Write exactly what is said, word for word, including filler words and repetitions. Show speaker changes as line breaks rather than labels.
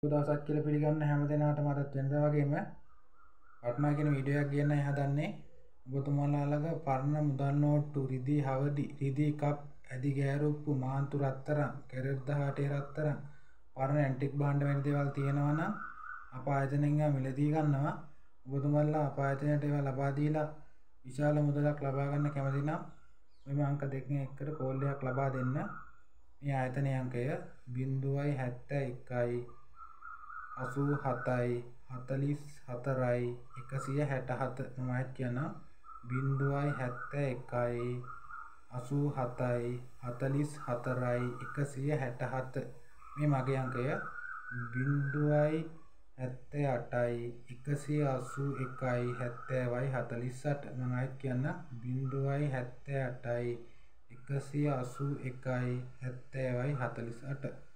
දවසක් කියලා පිළිගන්න හැම දිනකටම අදත් වෙනදා වගේම වටනා කියන වීඩියෝ එකක් ගන්නයි හදන්නේ. ඔබතුමාලාගේ පරණ මුදල් නෝට්ටු රිදී හවදි රිදී කප් ඇදි ගෑරුප්පු මාන්තු රත්තරන් කෙරෙත් දහටේ රත්තරන් පරණ ඇන්ටික් භාණ්ඩ වැනි දේවල් තියෙනවා නම් අප ආයතනයෙන් මිලදී ගන්නවා. ඔබතුමාලා අප ආයතනයට ඒවා ලබා දීලා විශාල මුදලක් ලබා ගන්න කැමති නම් මෙම අංක දෙකෙන් එකකට කෝල් එකක් ලබා දෙන්න. මේ ආයතනයේ අංකය ज़ीरो හැත්තෑ එකයි අසූ හතයි හතලිස් හතරයි එකසිය හැටහත මමත් කියන ज़ीरो හැත්තෑ එකයි අසූ හතයි හතලිස් හතරයි එකසිය හැටහත මේ මගේ අංකය ज़ीरो හැත්තෑ අටයි එකසිය අසූ එකයි හැත්තෑවයි හතලිස් අට මමත් කියන ज़ीरो හැත්තෑ අටයි එකසිය අසූ එකයි හැත්තෑවයි හතලිස් අට